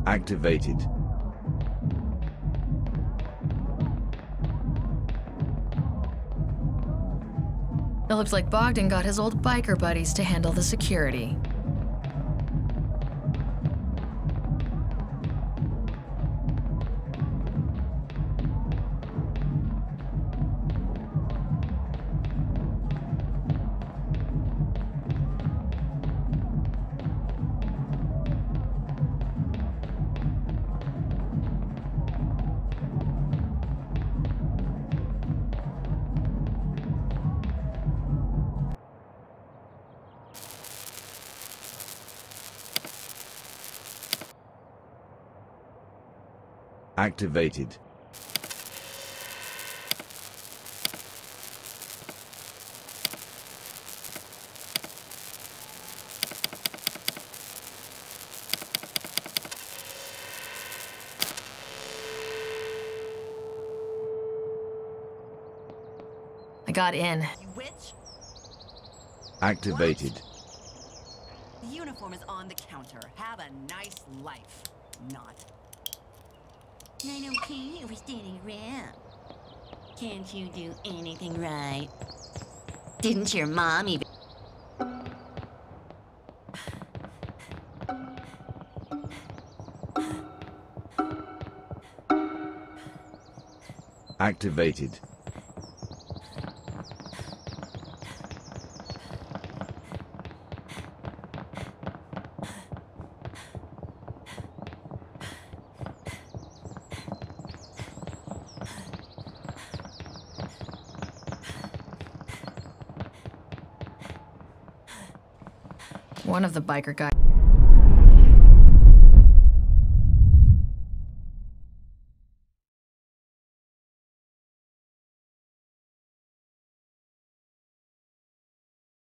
Activated. It looks like Bogdan got his old biker buddies to handle the security. Activated. I got in. You witch? Activated. The uniform is on the counter. Have a nice life. Not. I don't care for standing around. Can't you do anything right? Didn't your mom even... Activated. One of the biker guys